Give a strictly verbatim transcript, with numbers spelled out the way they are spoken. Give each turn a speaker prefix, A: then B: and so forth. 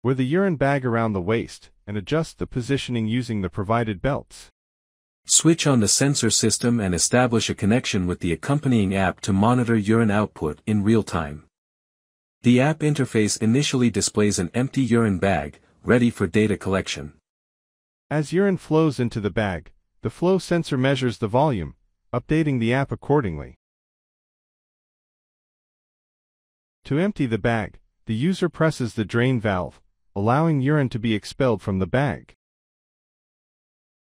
A: Wear the urine bag around the waist, and adjust the positioning using the provided belts.
B: Switch on the sensor system and establish a connection with the accompanying app to monitor urine output in real time. The app interface initially displays an empty urine bag, ready for data collection.
A: As urine flows into the bag, the flow sensor measures the volume, updating the app accordingly. To empty the bag, the user presses the drain valve, allowing urine to be expelled from the bag.